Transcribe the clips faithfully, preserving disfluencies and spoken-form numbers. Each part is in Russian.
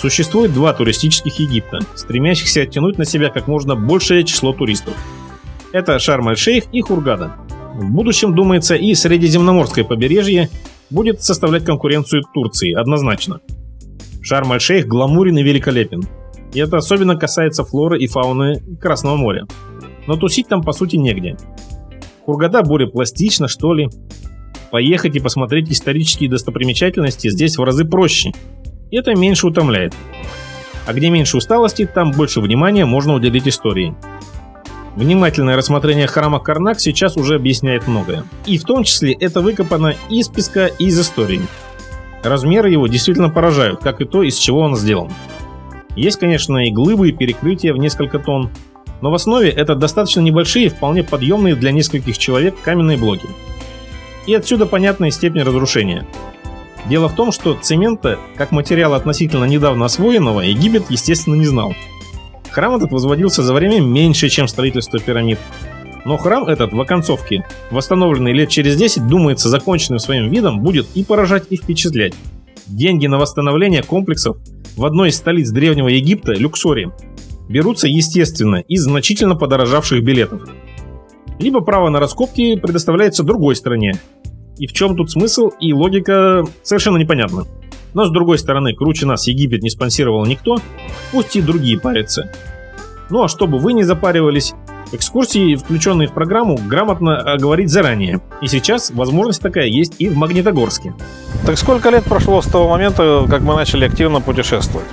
Существует два туристических Египта, стремящихся оттянуть на себя как можно большее число туристов. Это Шарм-эль-Шейх и Хургада. В будущем, думается, и Средиземноморское побережье будет составлять конкуренцию Турции, однозначно. Шарм-эль-Шейх гламурен и великолепен. И это особенно касается флоры и фауны Красного моря. Но тусить там по сути негде. Хургада более пластично, что ли. Поехать и посмотреть исторические достопримечательности здесь в разы проще. И это меньше утомляет. А где меньше усталости, там больше внимания можно уделить истории. Внимательное рассмотрение храма Карнак сейчас уже объясняет многое. И в том числе это выкопано из песка и из истории. Размеры его действительно поражают, как и то, из чего он сделан. Есть, конечно, и глыбы, и перекрытия в несколько тонн, но в основе это достаточно небольшие, вполне подъемные для нескольких человек каменные блоки. И отсюда понятная степень разрушения. Дело в том, что цемента, как материала относительно недавно освоенного, Египет, естественно, не знал. Храм этот возводился за время меньше, чем строительство пирамид. Но храм этот в оконцовке, восстановленный лет через десять, думается, законченным своим видом, будет и поражать, и впечатлять. Деньги на восстановление комплексов в одной из столиц Древнего Египта, Люксоре, берутся, естественно, из значительно подорожавших билетов. Либо право на раскопки предоставляется другой стране. И в чем тут смысл и логика, совершенно непонятна. Но с другой стороны, круче нас Египет не спонсировал никто, пусть и другие парятся. Ну а чтобы вы не запаривались, экскурсии, включенные в программу, грамотно оговорить заранее. И сейчас возможность такая есть и в Магнитогорске. Так сколько лет прошло с того момента, как мы начали активно путешествовать?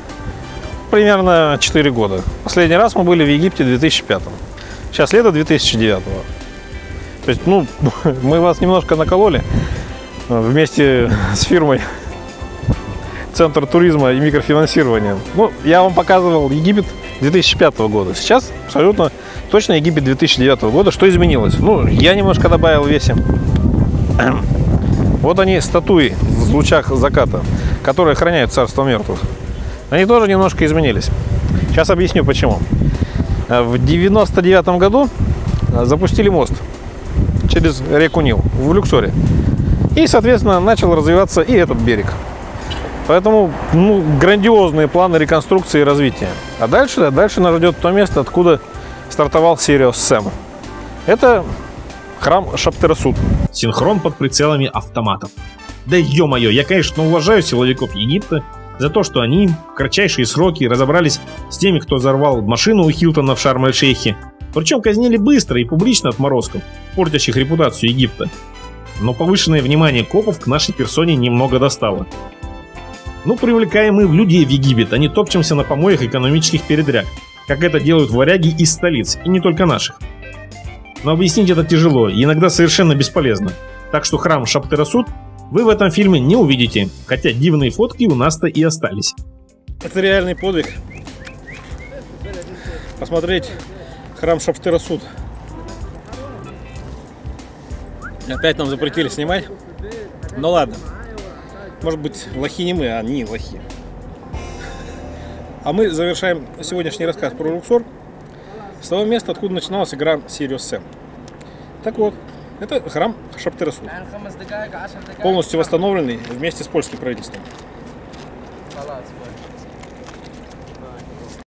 Примерно четыре года. Последний раз мы были в Египте в две тысячи пятом. Сейчас лето две тысячи девятого. То есть, ну, мы вас немножко накололи вместе с фирмой Центр туризма и микрофинансирования. Ну, я вам показывал Египет две тысячи пятого года. Сейчас абсолютно точно Египет две тысячи девятого года. Что изменилось? Ну, я немножко добавил в весе. Вот они, статуи в лучах заката, которые охраняют царство мертвых. Они тоже немножко изменились. Сейчас объясню почему. В девяносто девятом году запустили мост через реку Нил в Люксоре. И, соответственно, начал развиваться и этот берег. Поэтому, ну, грандиозные планы реконструкции и развития. А дальше, да, дальше нас ждет то место, откуда стартовал Сириус Сэм. Это храм Шаптерасут. Синхрон под прицелами автоматов. Да ё-моё, я, конечно, уважаю силовиков Египта за то, что они в кратчайшие сроки разобрались с теми, кто взорвал машину у Хилтона в Шарм-эль-Шейхе. Причем казнили быстро и публично отморозков, портящих репутацию Египта. Но повышенное внимание копов к нашей персоне немного достало. Ну, привлекаем мы в людей в Египет, а не топчемся на помоях экономических передряг, как это делают варяги из столиц, и не только наших. Но объяснить это тяжело и иногда совершенно бесполезно. Так что храм Шаптерасут вы в этом фильме не увидите, хотя дивные фотки у нас-то и остались. Это реальный подвиг. Посмотреть храм Шаптерасут. Опять нам запретили снимать. Ну ладно. Может быть, лохи не мы, а они лохи. А мы завершаем сегодняшний рассказ про Люксор с того места, откуда начиналась игра Сириус Сэм. Так вот, это храм Шаптерасут. Полностью восстановленный вместе с польским правительством.